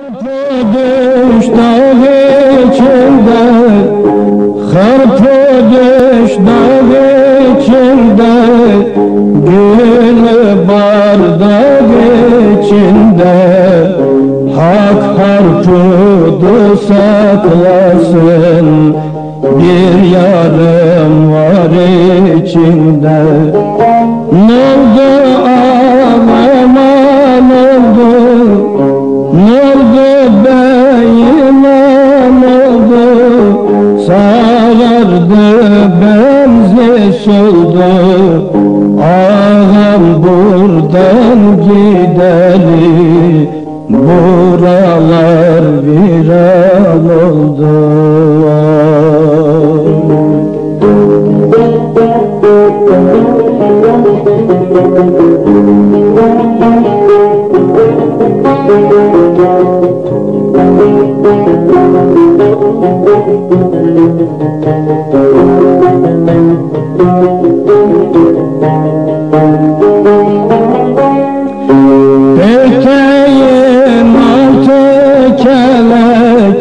Düş dağ içinde, harpı düş dağ içinde, gülü bardak içinde, hak harpudu saklasın, bir yarım var içinde. N'oldu ağlama n'oldu, n'oldu beyime n'oldu, sarardı benzi soldu, ağam buradan gideli, buralar viran oldu. Peteğin altı kelek,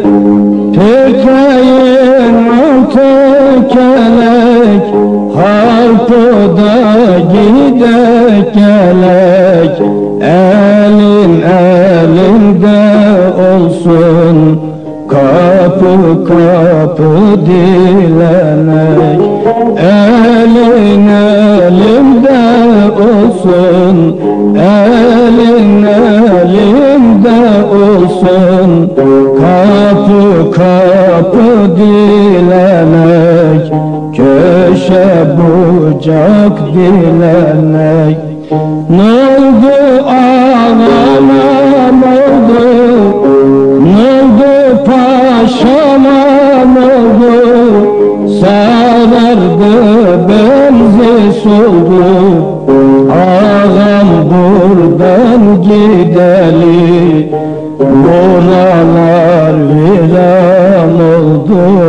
peteğin altı kelek, harpuda gidek gelek, elin elinde olsun, kapı kapı dilenek. Elin elimde olsun, elin elimde olsun, kapı kapı dilenek, köşe bucak dilenek. N'oldu ağlama n'oldu, n'oldu paşama n'oldu, sarardı benzi soldu, ağam buradan gideli, buralar viran oldu.